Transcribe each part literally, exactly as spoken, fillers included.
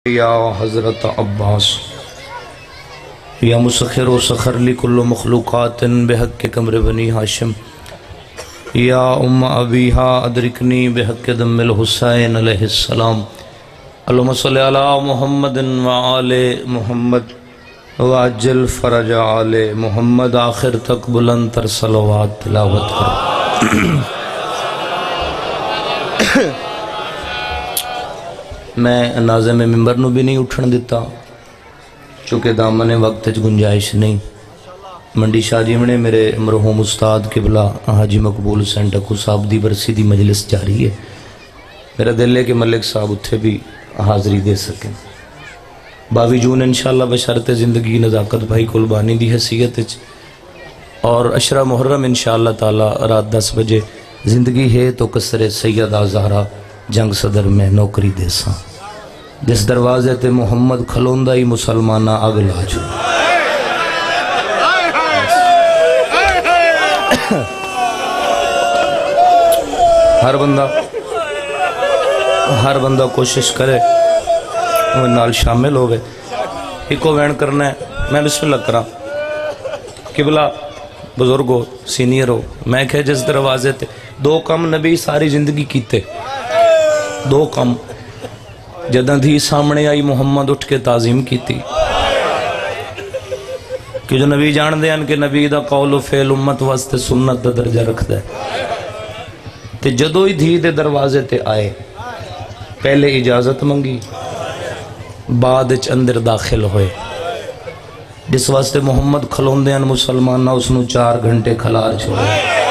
یا حضرت عباس یا مسخر و سخر لکل مخلوقات بحق کمر بنی ہاشم یا ام ابیہا ادرکنی بحق دم الحسین علیہ السلام اللہم صلی علی محمد وآل محمد وعجل فرج آل محمد آخر تک بلند تر صلوات تلاوت کر میں ناظم ممبر نو بھی نہیں اٹھن دیتا چونکہ دامن وقت گنجائش نہیں منڈی شاہ جیمنے میرے مرحوم استاد قبلہ حاجی مقبول حسین ٹکو صاحب دی برسی دی مجلس جاری ہے میرا دل ہے کہ ملک صاحب اتھے بھی حاضری دے سکیں باوی جون انشاءاللہ بشرط زندگی نزاکت بھائی قلبانی دی حیثیت اور عشرہ محرم انشاءاللہ تعالی رات دس بجے زندگی ہے تو قصر سیدہ زہرا جنگ صدر میں نوکری دے ساں جس دروازے تے محمد کھلوندہ ہی مسلمانہ اگلا جو ہر بندہ ہر بندہ کوشش کرے وہ نال شامل ہوئے ایکو وین کرنا ہے میں بسم اللہ کرا قبلہ بزرگو سینئرو میں کہے جس دروازے تے دو کم نبی ساری زندگی کیتے دو کم جدہ دھی سامنے آئی محمد اٹھ کے تعظیم کی تھی کہ جو نبی جان دے ان کے نبی دا قول و فعل امت واسطے سنت دا درجہ رکھ دے تے جدو ہی دھی دے دروازے تے آئے پہلے اجازت منگی بعد اچ اندر داخل ہوئے جس واسطے محمد کھلون دے ان مسلمان نہ اس نو چار گھنٹے کھلار چھوڑے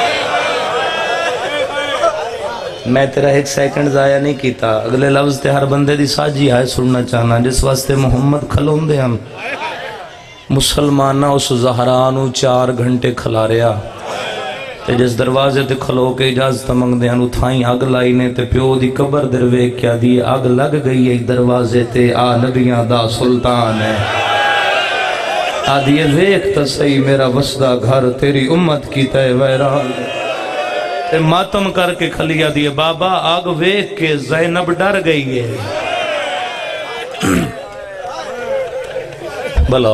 میں تیرا ایک سیکنڈ ضائع نہیں کیتا اگلے لفظ تے ہر بندے دی ساجی آئے سننا چاہنا جس واسطے محمد کھلون دے ہم مسلمانہ اس زہرانو چار گھنٹے کھلا رہا تے جس دروازے تے کھلو کے اجازت منگ دے ہم اتھائیں آگ لائی نے تے پیو دی قبر دروے کیا دی آگ لگ گئی ایک دروازے تے آ نبیاں دا سلطان ہے آدھی ویک تا صحیح میرا وسدہ گھر تیری امت کی تے ویران تے ماتم کر کے کھلیا دیئے بابا آگ ویک کے زینب ڈر گئی ہے بلاؤ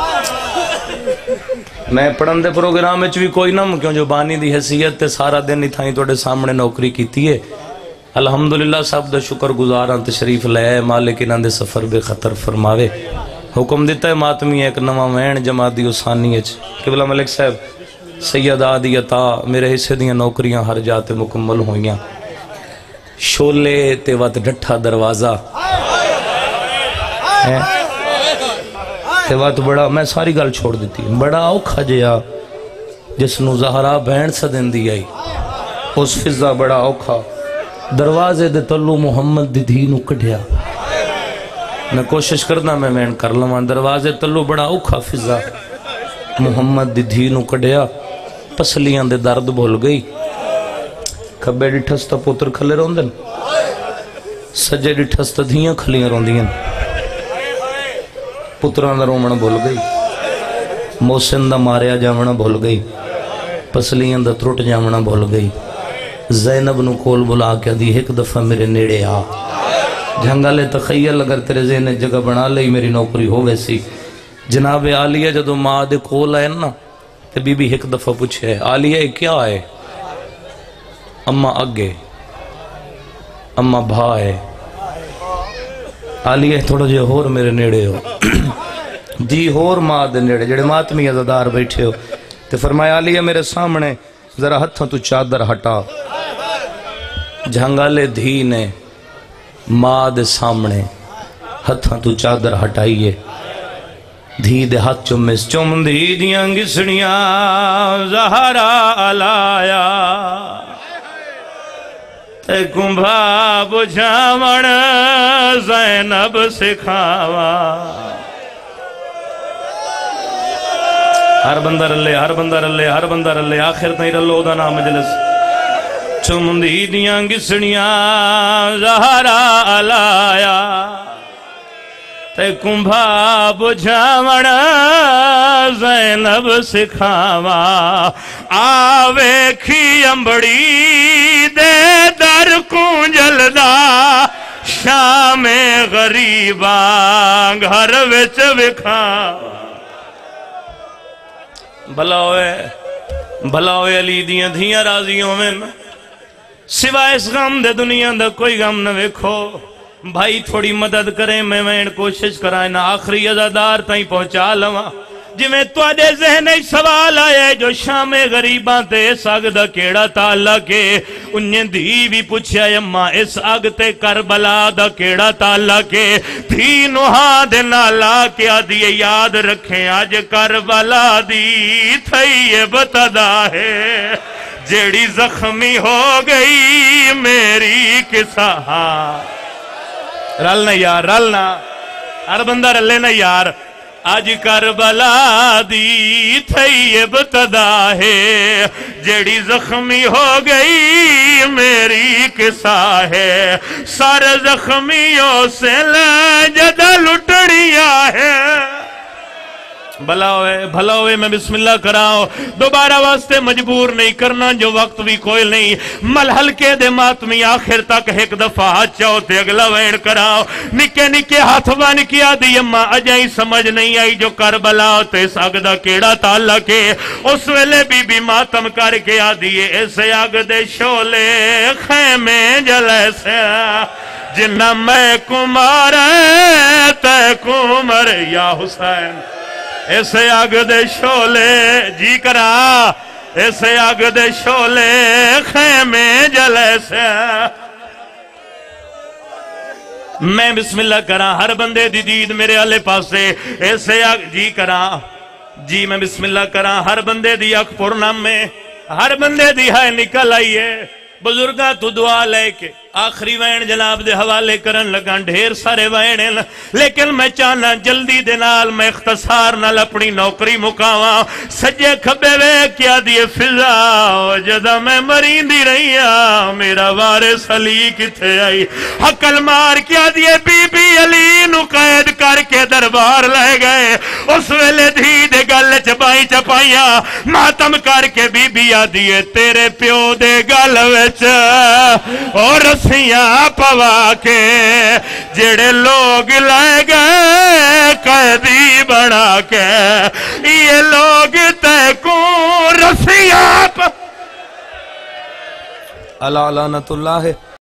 میں پڑھن دے پروگرام میں چوی کوئی نم کیوں جو بانی دی حیثیت تے سارا دن ہی تھائیں توڑے سامنے نوکری کیتی ہے الحمدللہ سب دا شکر گزاران تشریف لے آئے مالک انہاں دے سفر بے خطر فرماوے حکم دیتا ہے ماتمی ایک نواں وین جماعتی اسانی اچ قبلہ ملک صاحب سید آدی عطا میرے حصے دیاں نوکریاں ہر جاتے مکمل ہوئیاں شولے تے وقت ڈٹھا دروازہ تے وقت بڑا میں ساری گل چھوڑ دیتی بڑا اوکھا جیا جس نو زہرا بہن سدن دی آئی اس فضا بڑا اوکھا دروازے دے تلو محمد دی دھی نو کڑھیا میں کوشش کرنا میں میں کر لوں دروازے تلو بڑا اوکھا فضا محمد دی دھی نو کڑھیا پسلیاں دے درد بھول گئی کھبے ڈٹھستا پوتر کھلے روندن سجے ڈٹھستا دھیاں کھلیاں روندین پتران دا رومن بھول گئی موسن دا ماریا جامنا بھول گئی پسلیاں دا ترٹ جامنا بھول گئی زینب نو کول بلا کے دی ایک دفعہ میرے نیڑے آ جھنگالے تخیل اگر تیرے ذہن جگہ بنا لئی میری نوکری ہو ویسی جناب آلیہ جدو ماں دے کول آئے نا تے بی بی ایک دفعہ پوچھے آلیہ کیا آئے اممہ اگے اممہ بھائے آلیہ تھوڑا جے ہور میرے نیڑے ہو دی ہور ماں دے نیڑے جڑے ماتمی عزدار بیٹھے ہو تے فرمایا آلیہ میرے سامنے ذرا ہتھاں تو چادر ہٹا جھنگالے دھی نے ماں دے سامنے ہتھاں تو چادر ہٹائیے دھی دے ہاتھ چمس چم دھی دیاں گسڑیاں زہرا علایا تے کمبھا بجھاون زینب سکھاوا ہر بندہ رلے ہر بندہ رلے ہر بندہ رلے آخر تھی رلو دا نام مجلس چم دھی دیاں گسڑیاں زہرا علایا تے کمبھا بجھاون زینب سکھاوا آوے کھی امبڑی دے در کو جلدا شام غریباں گھر وچ وکھا بھلا ہوئے بھلا ہوئے علی دیاں دھیاں راضی ہوئے سوائے اس غم دے دنیا دا کوئی غم نہ ویکھو بھائی تھوڑی مدد کریں میں وین کوشش کرائیں آخری عزادار تائیں پہنچا لواں جی میں توڑے ذہن سوال آئے جو شام غریباں تے اس آگ دا کیڑا تعلق ہے انہیں دی بھی پوچھا اماں اس آگ تے کربلا دا کیڑا تعلق ہے تھی نوہا دے نالا کیا دیئے یاد رکھیں آج کربلا دی تھئی ابتدا ہے جیڑی زخمی ہو گئی میری کسا رلنا یار رلنا ہر بندہ رلے نا یار آج کربلا دی تھئی ابتدا ہے جیڑی زخمی ہو گئی میری قصہ ہے سارے زخمیوں سے لجدہ لٹڑیا ہے بھلا ہوئے بھلا ہوئے میں بسم اللہ کراؤ دوبارہ واسطے مجبور نہیں کرنا جو وقت بھی کوئی نہیں مل ہلکے دے ماتمی آخر تک ایک دفعہ ہاتھ چاہو تے اگلا وین کراؤ نکے نکے ہاتھ بان کیا دی اماں اجائی سمجھ نہیں آئی جو کربلا تے اس آگ دا کیڑا تعلق ہے اس ویلے بی بی ماتم کر کے آ دیئے ایسے آگ دے شولے خیمے جلے سے جنہ میں کمار تے کمر یا حسین ایسے آگ دے شولے جی کرا ایسے آگ دے شولے خیمے جلے سے میں بسم اللہ کرا ہر بندے دی دید میرے آلے پاسے ایسے آگ جی کرا جی میں بسم اللہ کرا ہر بندے دی اک پرنام میں ہر بندے دی ہائے نکل آئیے بزرگاں تو دعا لے کے آخری وین جناب دے حوالے کرن لگان ڈھیر سارے وینے لیکن میں چاہنا جلدی دنال میں اختصار نال اپنی نوکری مکاواں سجے کھبے وے کیا دیئے فضا جدہ میں مرین دی رہی ہاں میرا وارث علی کتے آئی حقل مار کیا دیئے بی بی علی نو قید کر کے دربار لے گئے اس ویلے دھی دے گل چپائی چپائیاں ماتم کر کے بی بی آ دیئے تیرے پیو دے گل وچ اور رسیاں پوا کے جڑے لوگ لائے گئے قیدی بنا کے یہ لوگ تے کون رسیاں پوا اللہ لعنت اللہ ہے